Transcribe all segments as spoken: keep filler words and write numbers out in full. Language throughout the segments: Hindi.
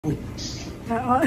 और,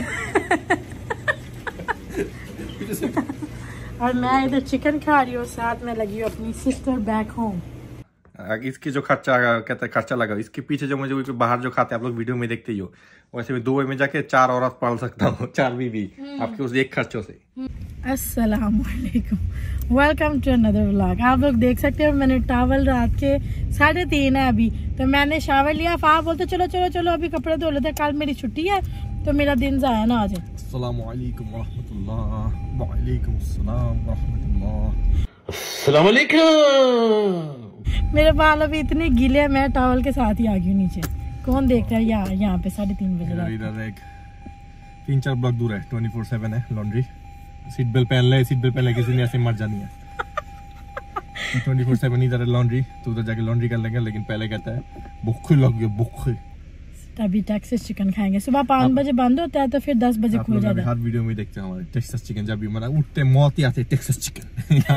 और मैं इधर चिकन खा रही हूँ, साथ में लगी हूँ अपनी सिस्टर बैक होम। इसकी जो खर्चा कहते हैं खर्चा लगा, इसके पीछे जो मुझे बाहर जो खाते हैं आप लोग वीडियो में देखते ही हो, वैसे मैं दुबई में जाके चार औरत पाल सकता हूँ, चार बीवी आपके उस एक खर्चों से। अस्सलाम वालेकुम, वेलकम टू अनदर व्लॉग। आप लोग देख सकते हो मैंने टॉवल रात के साढ़े तीन है अभी, तो मैंने शावर लिया। फाह बोलते चलो चलो चलो अभी कपड़े धो लेते, कल मेरी छुट्टी है तो मेरा दिन जाया ना आ जाए। अस्सलाम वालेकुम रहमतुल्लाह, वालेकुम अस्सलाम रहमतुल्लाह, अस्सलाम वालेकुम। मेरे बाल अभी इतने गीले हैं, मैं टॉवल के साथ ही आ गई नीचे। कौन देखता है यहाँ यहाँ पे साढ़े तीन बजे? इधर एक तीन चार ब्लॉक दूर है, ट्वेंटी फोर सेवन है लॉन्ड्री। सीट बेल्ट पहन ले, सीट बेल्ट पहन ले, किसी ने ऐसे मर जानी है। ट्वेंटी फोर सेवन इधर है लॉन्ड्री, तो उधर जाके लॉन्ड्री कर लेंगे। लेकिन पहले कहता है भूख लग गई, भूख। अभी टेक्सास चिकन खाएंगे, सुबह पाँच बजे बंद होता है तो फिर दस बजे खुल जाता है। हर वीडियो में देखते हैं हमारे टेक्सास चिकन, जब भी मतलब उठते मौत ही आते टेक्सास चिकन।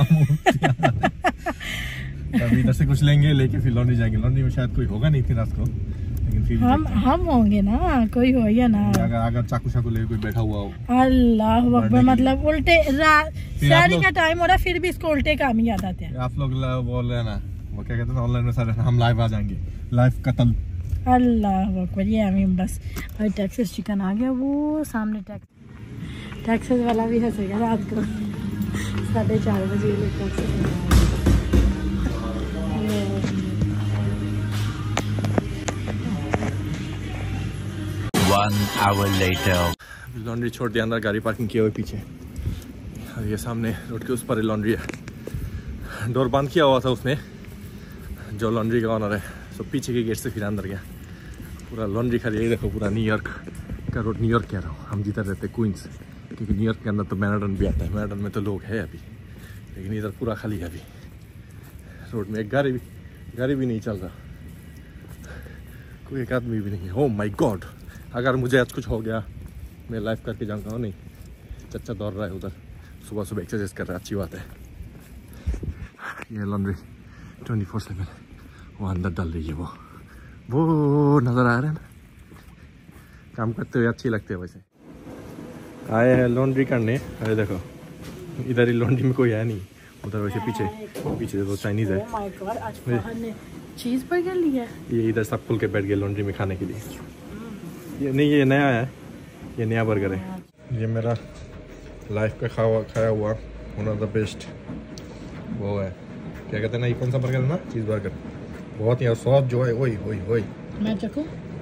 अभी इधर से कुछ लेंगे, लेके फिर लॉन्ड्री जाएंगे। लॉन्ड्री में शायद कोई होगा नहीं इतनी रात को, लेकिन फिर हम हम होंगे ना, कोई हो या ना। अगर अगर चाकू चाकू लेके कोई बैठा हुआ हो। अल्लाह अकबर, मतलब उल्टे शहरी का टाइम हो रहा है फिर भी इसको उल्टे काम ही याद आते हैं। आप लोग बोल रहे हैं ना, वो क्या कहते हैं ऑनलाइन में सारे हम लाइव आ जाएंगे, लाइव कत्ल। अल्लाह अकबर, ये हमें बस और टेक्सास चिकन आ गया। वो सामने टैक्स टेक्सास वाला भी हंसेगा रात को साढ़े चार बजे। One hour later. लॉन्ड्री छोड़ दिया, अंदर गाड़ी पार्किंग किए हुए पीछे, और ये सामने रोड के उस पर लॉन्ड्री है। डोर बंद किया हुआ था उसने, जो लॉन्ड्री का ऑनर है, तो पीछे के गेट से फिर अंदर गया। पूरा लॉन्ड्री खड़ी है, देखो पूरा न्यूयॉर्क का रोड। न्यूयॉर्क कह रहा हूँ, हम जिधर रहते क्वींस, क्योंकि न्यूयॉर्क के अंदर तो मैनहट्टन भी आता है। मैनहट्टन में तो लोग है अभी, लेकिन इधर पूरा खाली है अभी। रोड में एक गाड़ी भी गाड़ी भी नहीं चल रहा, कोई एक आदमी भी नहीं है। ओह माय गॉड, अगर मुझे आज कुछ हो गया मैं लाइव करके जाऊँगा। नहीं, चच्चा दौड़ रहा है उधर, सुबह सुबह एक्सरसाइज कर रहा है, अच्छी बात है। ये लॉन्ड्री ट्वेंटी फोर सेवन, वो अंदर डाल रही है, वो वो नज़र आ रहा है ना, काम करते हुए अच्छी लगते हैं। वैसे आए हैं लॉन्ड्री करने। अरे देखो इधर ही लॉन्ड्री में कोई है नहीं, उधर वैसे पीछे पीछे तो चाइनीज़ है। चीज़ बर्गर लिया, ये इधर सब खुल के बैठ गए लॉन्ड्री में खाने के लिए। ये नहीं, ये नया है, ये नया बर्गर है। ये मेरा लाइफ का खाया खाया हुआ वन ऑफ द बेस्ट वो है, क्या कहते हैं ना, ये कौन सा बर्गर है ना, चीज़ बर्गर। बहुत ही सॉस जो है, वही वही वही। मैं चखूं?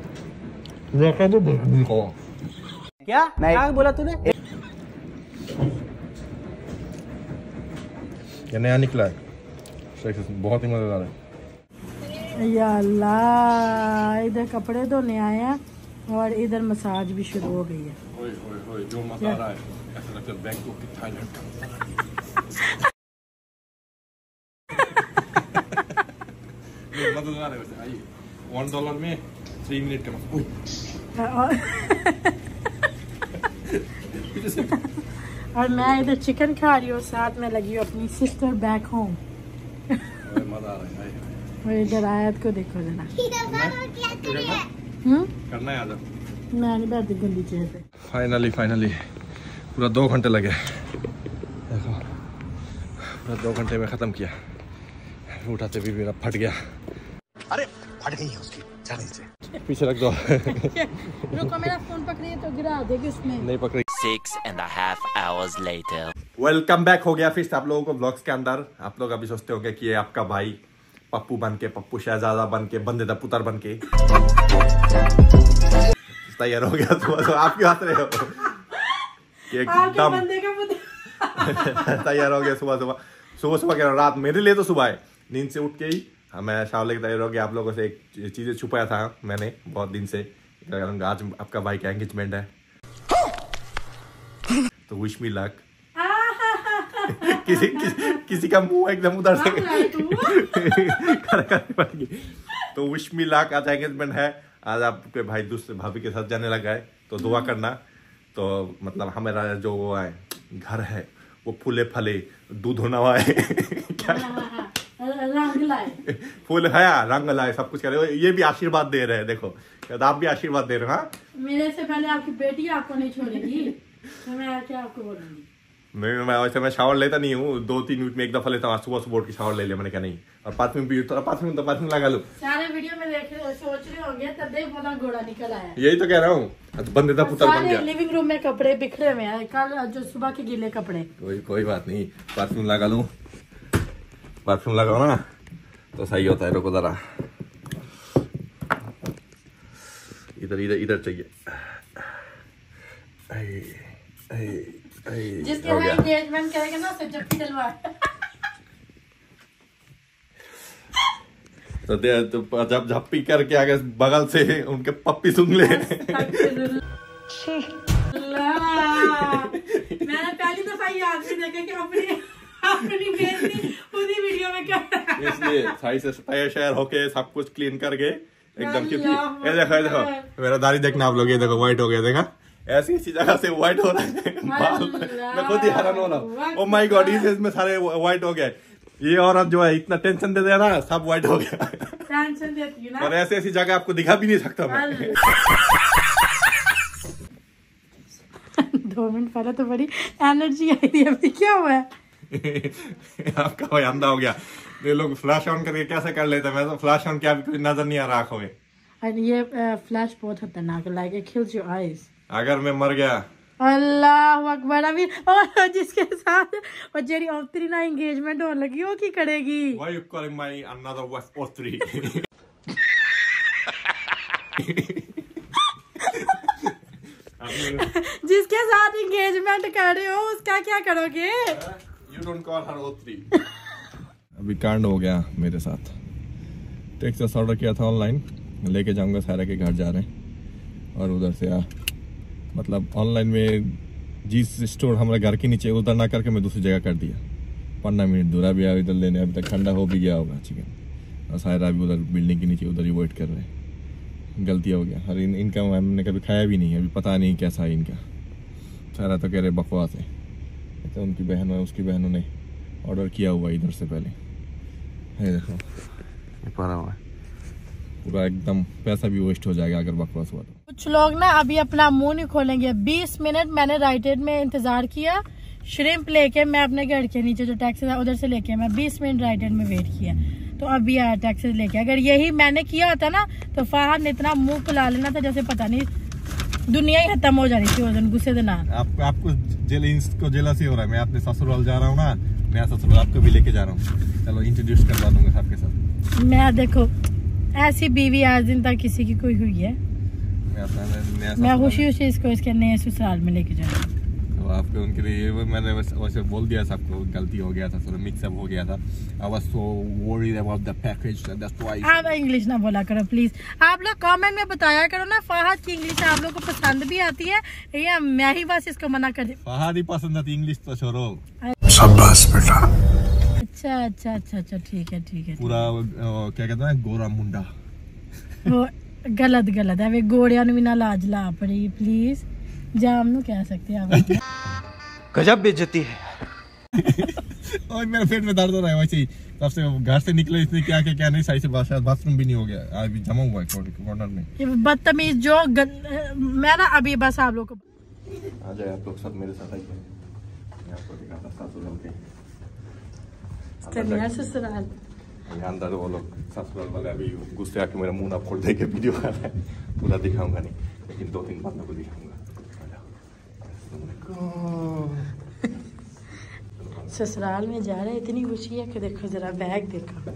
क्या क्या बोला तूने? ये नया निकला है, बहुत ही मज़ेदार है। या अल्लाह, इधर कपड़े धोने आए हैं और इधर मसाज भी शुरू हो गई है। ओए ओए ओए, जो मजा आ रहा है, ऐसा लगता है बैंकॉक की थाईलैंड का। ये मजेदार है वैसे। आइए, वन डॉलर में थ्री मिनट का मसाज। और मैं इधर चिकन खा रही हूँ, साथ में लगी हूँ अपनी सिस्टर बैक होम। मजा आ रहा है। और इधर आयत को देखो जरा, करना है आजा। मैं नहीं बैठती गंदी चेयर पे। फाइनली फाइनली पूरा दो घंटे लगे, देखो पूरा दो घंटे में ख़त्म किया। उठाते भी मेरा फट गया। अरे फट गई है उसकी, जाने से पीछे रख दो। रुको, मेरा फोन पकड़िए तो गिरा देगी उसमें। नहीं पकड़ी। Six and a half hours later. Welcome back हो गया फिर से आप लोगों को ब्लॉग्स के अंदर। आप लोग अभी सोचते होंगे कि ये आपका भाई पप्पू बन के, पप्पू शहजादा बन के, बंदे दा पुतर बन के तैयार हो गया। तो, तो आप क्यों हंस रहे हो? एकदम तैयार हो गया सुबह सुबह सुबह सुबह कह रहा, रात मेरे लिए तो सुबह है, नींद से उठ के ही मैं शावर लेके तैयार हो गया। आप लोगों से एक चीज़ें छुपाया था मैंने बहुत दिन से, आज आपका भाई का एंगेजमेंट है, तो विश मी लक। किसी, किसी किसी का मुंह एकदम उधर से पड़ेगी, तो विश मी लक। आज एंगेजमेंट है, आज आपके भाई दूसरे भाभी के साथ जाने लगा है, तो दुआ करना। तो मतलब हमारा जो वो है घर है वो फूले फले दूध होना हुआ है। क्या रंग लाए। फूल है, रंग लाए, सब कुछ करे। ये भी आशीर्वाद दे रहे हैं, देखो आप भी आशीर्वाद दे रहे हो। हाँ, मेरे से पहले आपकी बेटी आपको नहीं छोड़ेगी तो मैं क्या आपको बोलूंगी। मैं मैं वैसे मैं शावर लेता नहीं हूँ, दो तीन मिनट में एक दफा लेता हूँ। सुबह सुबह उठ के शावर ले लिया मैंने, क्या नहीं। और परफ्यूम भी, तो परफ्यूम तो परफ्यूम लगा लूँ। सारे वीडियो में देख रहे सोच रहे होंगे तब देख बड़ा घोड़ा निकल आया। यही तो कह रहा हूँ, बंदे का पुतल बन गया। लिविंग रूम में कपड़े बिखरे हुए हैं, कल जो सुबह के गीले कपड़े। कोई कोई बात नहीं, परफ्यूम लगा लूँ। परफ्यूम लगाओ ना तो सही होता है। रुको जरा, इधर इधर इधर चाहिए। आई, आई, आई, जिसके साथ एंगेजमेंट करेगा ना उसे जप्पी डलवा। तो दे तो जब झप्पी करके आगे बगल से उनके पप्पी सुन ले। मैंने पहली दफा ये आदमी देखा कि अपनी अपनी बेइज्जती पूरी वीडियो में कर। इसलिए सही से सफाई शेयर होके सब कुछ क्लीन करके एकदम। क्योंकि ये देखो, ये देखो मेरा दाढ़ी देखना आप लोग, ये देखो व्हाइट हो गया। देखा ऐसी ऐसी जगह से व्हाइट हो रहा है बाल। मैं खुद ही हैरान हो रहा हूँ। ओ माय गॉड, इस इसमें सारे व्हाइट हो गए। ये औरत जो है इतना टेंशन दे दिया ना, सब व्हाइट हो गया। टेंशन देती है ना। और ऐसी ऐसी जगह आपको दिखा भी नहीं सकता मैं। दो मिनट पहले तो बड़ी एनर्जी आई थी, अभी क्या हुआ है? आपका भाई अंधा हो गया। ये लोग फ्लैश ऑन करके कैसे कर लेते हैं, मैं तो फ्लैश ऑन किया भी कुछ नजर नहीं आ रहा आंखों में। और ये फ्लैश बहुत खतरनाक है, like it kills your eyes. अगर मैं मर गया, अल्लाह अकबर। अभी और जिसके साथ और जेरी ऑफ्तरी ना एंगेजमेंट होने लगी वो की करेगी। Why you calling my another wife Austri? जिसके साथ एंगेजमेंट कर रहे हो उसका क्या करोगे? You don't call her Austri. अभी कांड हो गया मेरे साथ। टेक्सास ऑर्डर किया था ऑनलाइन, लेके जाऊंगा सारा के घर जा रहे हैं। और उधर से आ मतलब ऑनलाइन में जिस स्टोर हमारे घर के नीचे उधर ना करके मैं दूसरी जगह कर दिया। पंद्रह मिनट दूर अभी इधर लेने, अभी तक ठंडा हो भी गया होगा चिकन। और सारा अभी उधर बिल्डिंग के नीचे उधर ही वेट कर रहे हैं। गलती हो गया। और इन, इनका हमने कभी खाया भी नहीं है, अभी पता नहीं कैसा है इनका। सारा तो कह रहे बकवास है। तो उनकी बहन है, उसकी बहनों ने ऑर्डर किया हुआ इधर से पहले है। देखो पड़ा हुआ है पूरा, एकदम पैसा भी वेस्ट हो जाएगा अगर बकवास हुआ तो। कुछ लोग ना अभी अपना मुंह नहीं खोलेंगे। बीस मिनट मैंने राइटेड में इंतजार किया श्रिम्प लेके। मैं अपने घर के नीचे जो टैक्सी था उधर से लेके मैं बीस मिनट राइटेड में वेट किया, तो अभी आया टैक्सी लेके। अगर यही मैंने किया होता ना तो फहद ने इतना मुंह खुला लेना था जैसे पता नहीं दुनिया ही खत्म हो जानी थी उस दिन गुस्से देना। आप, आपको जेल को जेलसी हो रहा है। मैं अपने ससुराल जा रहा हूँ ना, मैं ससुराल आपको भी लेके जा रहा हूँ। चलो इंट्रोड्यूस करवा दूंगा सबके साथ। मैं देखो ऐसी बीवी आज दिन तक किसी की कोई हुई है। मैं, मैं खुशी खुशी इसको इसके नए ससुराल में लेके जा रहा हूँ। तो आपको उनके लिए मैंने वैसे बोल दिया सबको, गलती हो गया था, थोड़ा मिक्सअप हो गया था। I was so worried about the package, that's why. आप इंग्लिश ना बोला करो प्लीज। आप लोग कमेंट में बताया करो ना फहद की इंग्लिश आप लोग को पसंद भी आती है या मैं ही बस इसको मना कर दी। फहद ही पसंद आती, इंग्लिश तो छोड़ो। शाबाश बेटा। अच्छा अच्छा अच्छा अच्छा ठीक है ठीक है। पूरा क्या कहते हैं, गोरा मुंडा। वो गलत गलत है, वे गोड़िया भी ना लाज ला पड़ी प्लीज। जाम नु कह सकते हैं आप। गजब बेइज्जती है। और मेरे पेट में दर्द हो रहा है वैसे ही। तब से घर से निकले इसने क्या क्या क्या नहीं सही से बात, बाथरूम भी नहीं हो गया, अभी जमा हुआ है कॉर्नर में। ये बदतमीज जो गन... मैं ना अभी बस आप लोग को आ जाए आप लोग सब मेरे साथ आइए। मैं आपको दिखाता ससुराल के ससुराल। यहाँ अंदर वो लोग ससुराल वाले अभी गुस्से आके मेरा मुंह ना फोड़ दे के वीडियो कर रहे हैं। पूरा दिखाऊंगा नहीं, लेकिन दो तीन बातों को दिखाऊंगा। ससुराल में जा रहे हैं, इतनी खुशी है कि देखो जरा बैग देखो।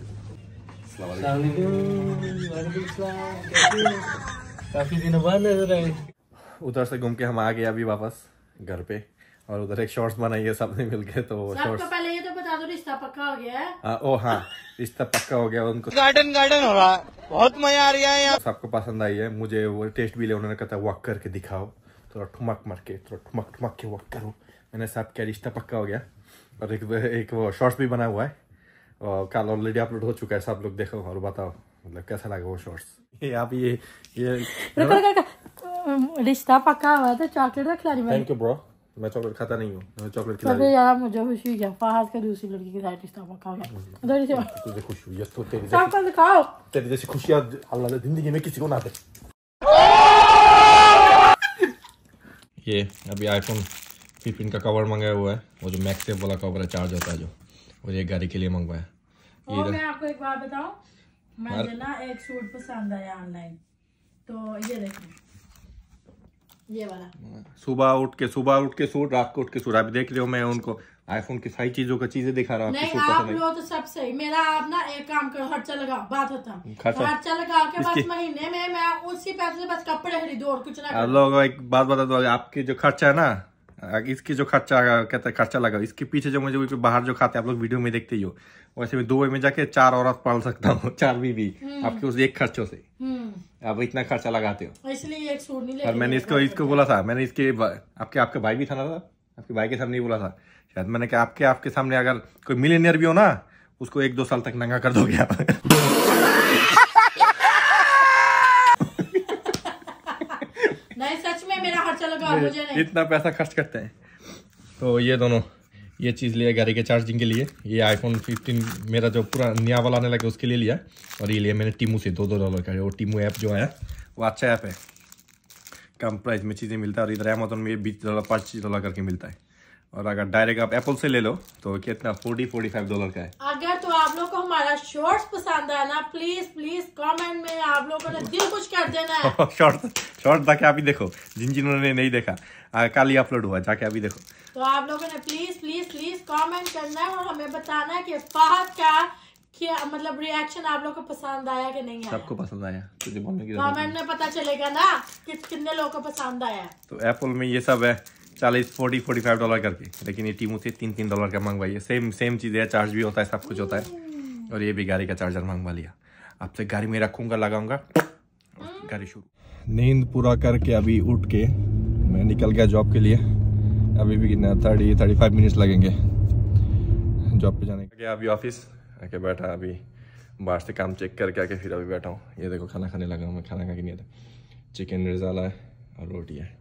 काफी दिनों बाद नजर आए। उधर से घूम के हम आ गए अभी वापस घर पे। और उधर एक शॉर्ट्स बनाई है सबने मिलके, तो शॉर्ट्स पहले ये तो बता दो रिश्ता पक्का हो गया है। आ, ओ हाँ रिश्ता पक्का हो गया। उनको गार्डन गार्डन हो रहा है, बहुत मजा आ रहा है यहाँ। सबको पसंद आई है। मुझे वो टेस्ट भी ले, उन्होंने कहा वॉक करके दिखाओ, थोड़ा ठुमक मार के, थोड़ा ठुमक ठुमक के वॉक करो। मैंने सब क्या रिश्ता पक्का हो गया। और एक एक वो शॉर्ट्स भी बना हुआ है और कल ऑलरेडी अपलोड हो चुका है। सब लोग देखो और बताओ मतलब कैसा लगा वो शॉर्ट्स। ये आप ये ये रिश्ता पक्का हुआ तो चॉकलेट रख ला रही। थैंक यू ब्रो, मैं चॉकलेट खाता नहीं हूँ, मैं चॉकलेट सबसे ज्यादा मुझे खुशी क्या फाहद का दूसरी लड़की के साथ रिश्ता खा गया उधर से तुझे खुश हुई तो तेरी चॉकलेट खाओ, तेरी जैसी खुशियाँ अल्लाह ने जिंदगी में किसी को ना दे। ये अभी आईफोन फिफ्टीन का कवर मंगाया हुआ है, वो जो मैक्सेफ वाला कवर है, चार्ज होता है जो, और ये गाड़ी के लिए मंगवाया। और मैं आपको एक बात बताऊं, मुझे ना एक सूट पसंद आया ऑनलाइन, तो ये देखो ये वाला। सुबह उठ के सुबह उठ के सूट, रात को उठ के सूट। आप देख रहे हो मैं उनको आईफोन की सारी चीजों का चीजें दिखा रहा हूँ। नहीं आप लोग तो सब सही, मेरा आप ना एक काम करो, खर्चा लगाओ, बात खत्म। खर्चा लगा के बस महीने में मैं उसी पैसे से बस कपड़े खरीदो और कुछ ना। लोग एक बात बता दो, आपके जो खर्चा है ना, इसकी जो खर्चा कहते हैं खर्चा लगा, इसके पीछे जो मुझे बाहर जो खाते हैं आप लोग वीडियो में देखते ही हो, वैसे मैं दुबई में जाके चार औरत पाल सकता हूँ, चार बीबी आपके उस एक खर्चों से। अब इतना खर्चा लगाते हो, इसलिए एक सूट नहीं। और मैंने इसको इसको बोला था, मैंने इसके आपके आपके भाई भी था ना, आपके भाई के सामने ही बोला था शायद मैंने कहा, आपके आपके सामने अगर कोई मिलियनियर भी हो ना, उसको एक दो साल तक नंगा कर दोगे आप। नहीं सच में मेरा खर्चा लगा, मुझे नहीं इतना पैसा खर्च करते हैं। तो ये दोनों ये चीज़ लिया गाड़ी के चार्जिंग के लिए, ये आईफोन फिफ्टीन मेरा जो पूरा नया वाला आने लगा उसके लिए लिया, और ये लिया मैंने टीमू से दो दो डॉलर का। वो टीमू ऐप जो आया वो अच्छा ऐप है, कम प्राइस में चीज़ें मिलता है, और इधर अमेजोन में बीस डॉलर पच्चीस डॉलर करके मिलता है। और अगर डायरेक्ट आप एप्पल से ले लो तो कितना फोर्टी फोर्टी फाइव डॉलर का है। अगर तो आप लोग को हमारा शॉर्ट्स पसंद आया ना, प्लीज प्लीज कमेंट में आप लोगों ने दिल खुश कर देना है। शॉर्ट शॉर्ट जाके अभी देखो, जिन जिन्होंने नहीं देखा कल ही अपलोड हुआ, जाके अभी देखो। तो आप लोगों ने प्लीज प्लीज प्लीज कमेंट करना है और हमें बताना है कि फहद का क्या मतलब रिएक्शन आप लोग को पसंद आया कि नहीं आया। सबको पसंद आया, तुझे बोलने की कमेंट में पता चलेगा ना कि कितने लोगों को पसंद आया। तो एप्पल में ये सब है चालीस फोर्टी फोर्टी फाइव डॉलर करके, लेकिन ये टीमू से तीन तीन डॉलर का मंगवाइए, सेम सेम चीज़ है, चार्ज भी होता है, सब कुछ होता है। और ये भी गाड़ी का चार्जर मंगवा लिया, आपसे गाड़ी में रखूंगा, लगाऊंगा, गाड़ी शुरू। नींद पूरा करके अभी उठ के मैं निकल गया जॉब के लिए। अभी भी कितना थर्टी थर्टी फाइव मिनट्स लगेंगे जॉब पे जाने के। अभी ऑफिस आके बैठा, अभी बाहर से काम चेक करके आके फिर अभी बैठा हूँ। ये देखो खाना खाने लगा हूँ मैं, खाना खा के नहीं था, चिकन रिजाला है और रोटी है,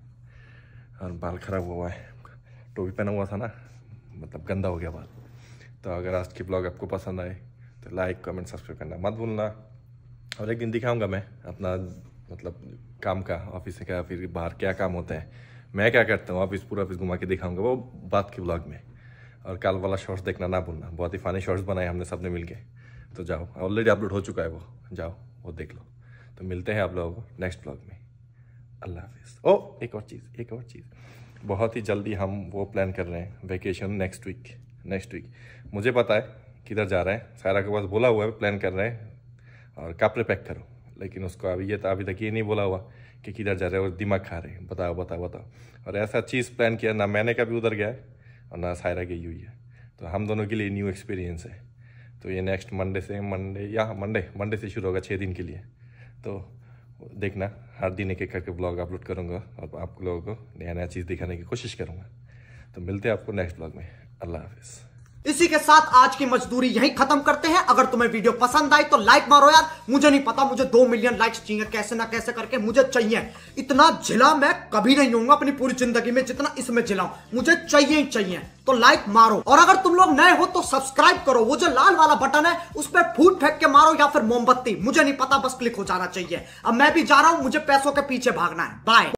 और बाल खराब हुआ है, टोपी पहना हुआ था ना, मतलब गंदा हो गया बाल। तो अगर आज की ब्लॉग आपको पसंद आए तो लाइक कमेंट सब्सक्राइब करना मत भूलना। और एक दिन दिखाऊंगा मैं अपना मतलब काम का, ऑफिस का, फिर बाहर क्या काम होता है, मैं क्या करता हूँ, ऑफिस पूरा ऑफिस घुमा के दिखाऊंगा, वो बात की ब्लॉग में। और कल वाला शॉर्ट्स देखना ना भूलना, बहुत ही फनी शॉर्ट्स बनाए हमने सब ने मिल के। तो जाओ, ऑलरेडी अपलोड हो चुका है वो, जाओ वो देख लो। तो मिलते हैं आप लोगों को नेक्स्ट ब्लॉग में। अल्लाह हाफिज़। ओ एक और चीज़ एक और चीज़ बहुत ही जल्दी हम वो प्लान कर रहे हैं, vacation next week next week मुझे पता है किधर जा रहे हैं, सारा के पास बोला हुआ है, प्लान कर रहे हैं और कपड़े पैक करो, लेकिन उसको अभी ये तो अभी तक ये नहीं बोला हुआ कि किधर जा रहे हैं, और दिमाग खा रहे हैं, बताओ बताओ बताओ। और ऐसा चीज़ प्लान किया ना मैंने कभी उधर गया है और ना सायरा गई हुई है, तो हम दोनों के लिए न्यू एक्सपीरियंस है। तो ये नेक्स्ट मंडे से मंडे या मंडे मंडे से शुरू होगा, छः दिन के लिए। तो देखना, हर दिन एक एक करके ब्लॉग अपलोड करूँगा और आप लोगों को नया नया चीज़ दिखाने की कोशिश करूँगा। तो मिलते हैं आपको नेक्स्ट ब्लॉग में। अल्लाह हाफिज़। इसी के साथ आज की मजदूरी यहीं खत्म करते हैं। अगर तुम्हें वीडियो पसंद आई तो लाइक मारो यार, मुझे नहीं पता, मुझे दो मिलियन लाइक्स चाहिए, कैसे ना कैसे करके मुझे चाहिए। इतना झिला मैं कभी नहीं होऊंगा अपनी पूरी जिंदगी में जितना इसमें झिलाऊं, मुझे चाहिए ही चाहिए। तो लाइक मारो, और अगर तुम लोग नए हो तो सब्सक्राइब करो, वो जो लाल वाला बटन है उस पर फूट फेंक के मारो या फिर मोमबत्ती, मुझे नहीं पता, बस क्लिक हो जाना चाहिए। अब मैं भी जा रहा हूं, मुझे पैसों के पीछे भागना है। बाय।